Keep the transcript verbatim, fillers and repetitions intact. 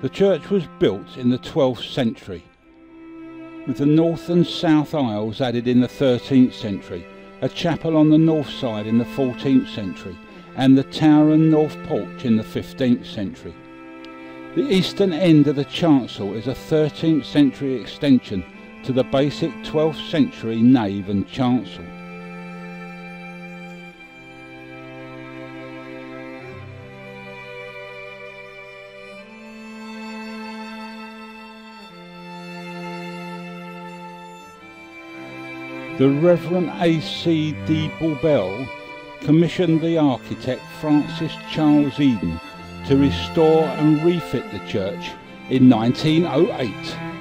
The church was built in the twelfth century, with the north and south aisles added in the thirteenth century, a chapel on the north side in the fourteenth century, and the tower and north porch in the fifteenth century. The eastern end of the chancel is a thirteenth century extension to the basic twelfth century nave and chancel. The Reverend A C de Boubel commissioned the architect Francis Charles Eden to restore and refit the church in nineteen oh eight.